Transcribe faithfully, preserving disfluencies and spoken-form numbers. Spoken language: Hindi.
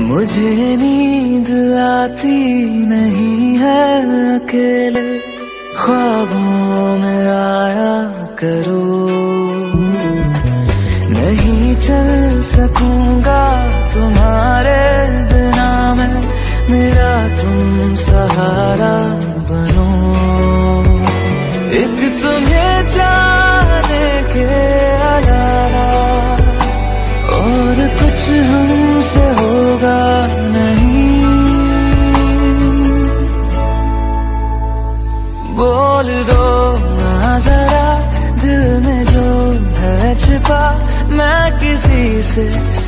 मुझे नींद आती नहीं है, अकेले ख्वाबों में आया करो। नहीं चल सकूंगा तुम्हारे बिना मैं, मेरा तुम सहारा बनो। एक तुम्हें जाने के अलावा और कुछ हमसे होगा नहीं। बोल दो ना जरा दिल में जो है छिपा, मैं किसी से